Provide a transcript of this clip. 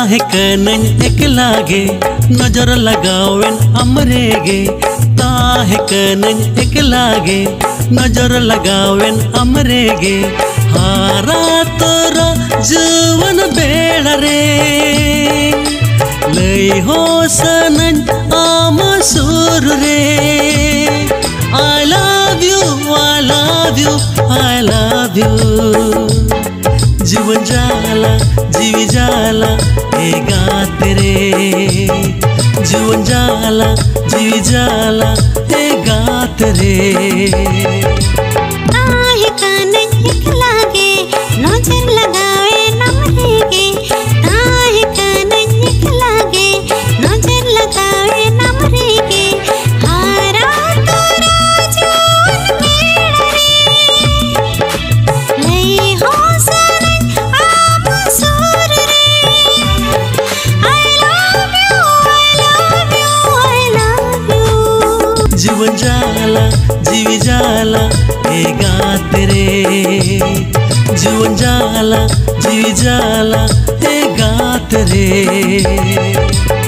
ताहे कनन एक लागे नजर लगावेन हमरेगे ताहे कनन एक लागे नजर लगावेन हमरेगे हारा तोरा जीवन बेड़ा रे लई हो सनन आम सुर रे I love you I love you I love you जीवन जाला जीवी जाला ए गात रे जीवन जाला जीवी जाला ए गात रे ताहे कनन एक लागे नजर लगावे हमरेगे ताहे कनन एक लागे नजर लगावे हमरेगे हारा तोरा जीवन बेड़ा रे लई हो सनन आम सुर रे I love you I love you I love you जीवन जाला जीवी जाला ए गात रे जीवन जाला जीवी जाला ए गात रे।